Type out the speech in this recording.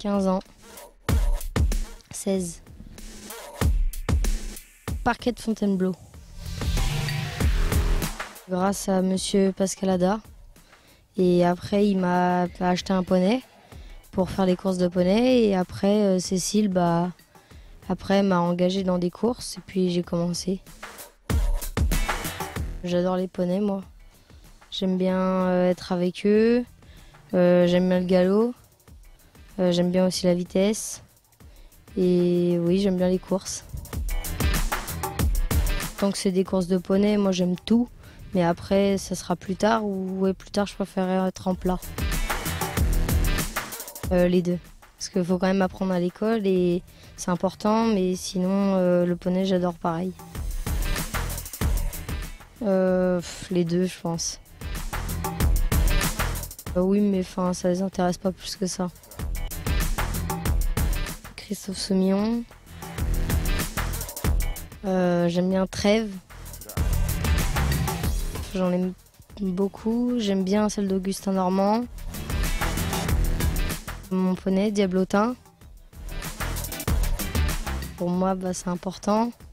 15 ans. 16. Parquet de Fontainebleau. Grâce à monsieur Pascalada. Et après, il m'a acheté un poney pour faire les courses de poney. Et après, Cécile, après, m'a engagée dans des courses. Et puis, j'ai commencé. J'adore les poneys, moi. J'aime bien être avec eux. J'aime bien le galop. J'aime bien aussi la vitesse. Et oui, j'aime bien les courses. Tant que c'est des courses de poney, moi j'aime tout. Mais après, ça sera plus tard. Ou ouais, plus tard, je préférerais être en plat. Les deux. Parce qu'il faut quand même apprendre à l'école et c'est important. Mais sinon, le poney, j'adore pareil. Les deux, je pense. Oui, mais ça les intéresse pas plus que ça. Christophe Soumillon. J'aime bien Trèves. J'en aime beaucoup. J'aime bien celle d'Augustin Normand. Mon poney, Diablotin. Pour moi, c'est important.